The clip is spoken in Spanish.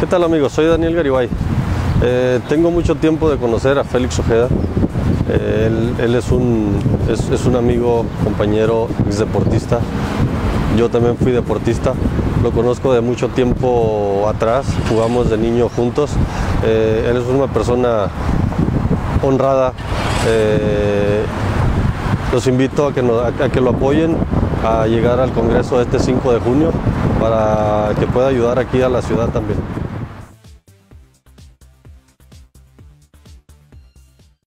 ¿Qué tal, amigos? Soy Daniel Garibay. Tengo mucho tiempo de conocer a Félix Ojeda. Él es un amigo, compañero, ex deportista. Yo también fui deportista. Lo conozco de mucho tiempo atrás. Jugamos de niño juntos. Él es una persona honrada. Los invito a que lo apoyen a llegar al Congreso este 5 de junio para que pueda ayudar aquí a la ciudad también.